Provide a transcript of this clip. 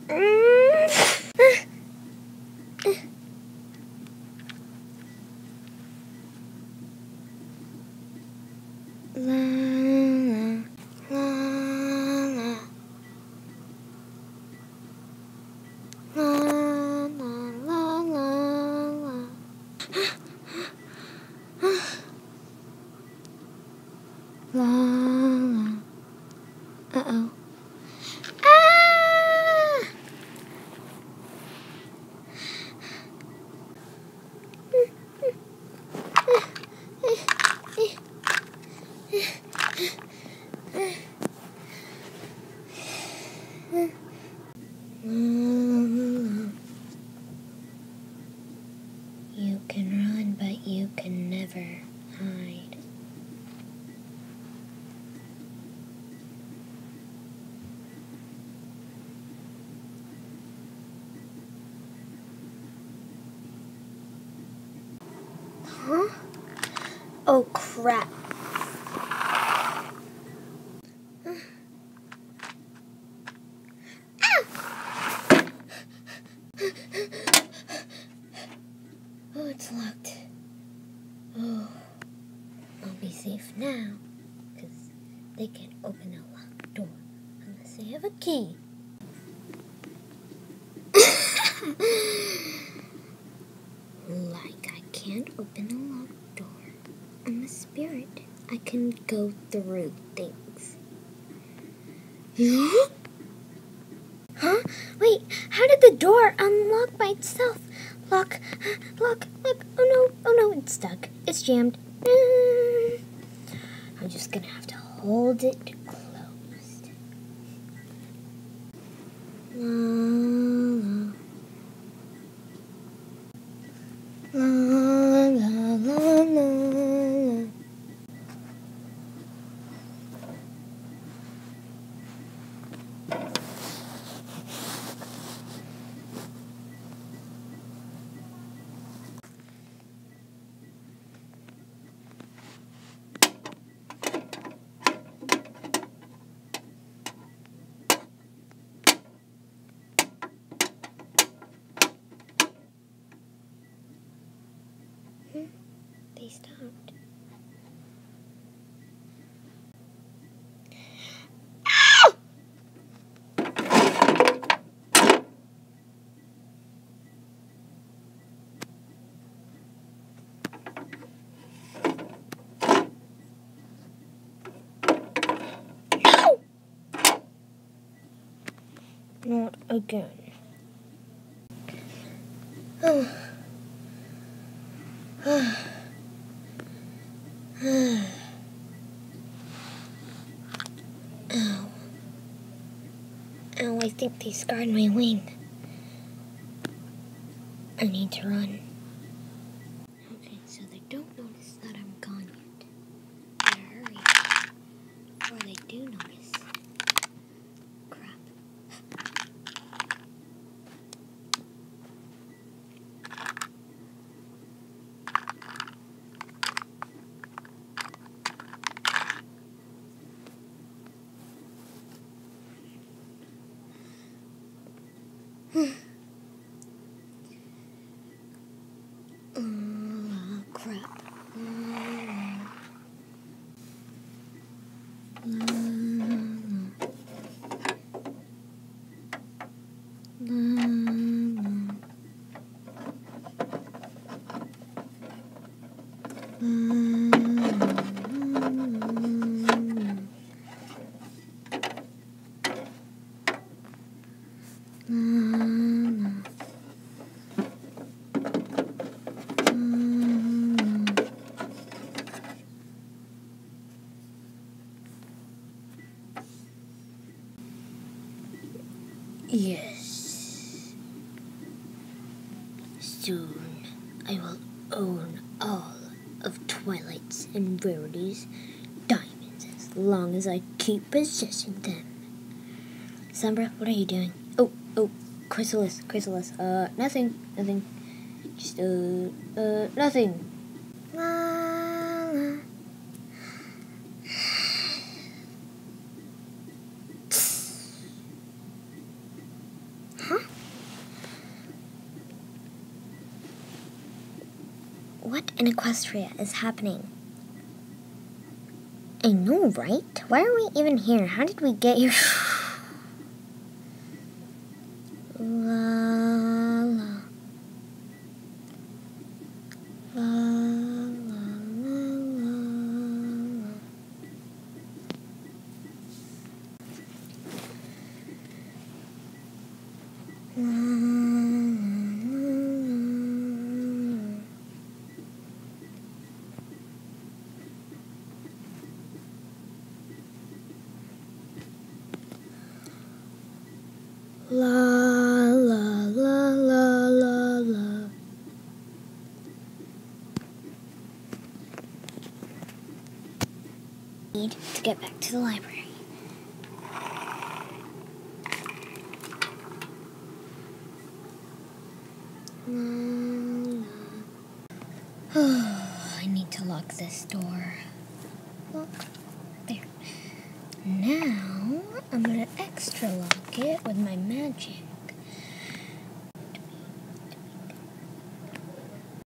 Uh-oh. You can run, but you can never hide. Huh? Oh, crap. Oh, it's locked. Oh, I'll be safe now, because they can't open a locked door unless they have a key. Like I can't open a locked door. I'm a spirit. I can go through things. Huh? Wait, how did the door unlock by itself? Lock. Oh no, it's stuck. It's jammed. I'm just gonna have to hold it closed. La la la la. They stopped. Not again. Oh. Ow. Ow, I think they scarred my wing. I need to run. Okay, so they don't notice that I'm gone yet. Gotta hurry before they do notice. Crap. Crap. Yes. Soon I will own all of Twilight's and Rarity's diamonds as long as I keep possessing them. Sombra, what are you doing? Oh, Chrysalis. Nothing. Just, nothing. What in Equestria is happening? I know, right? Why are we even here? How did we get here? La la. La la la la. La la la la la la. Need to get back to the library. I need to lock this door. Lock. There. Now I'm gonna extra lock it with my magic.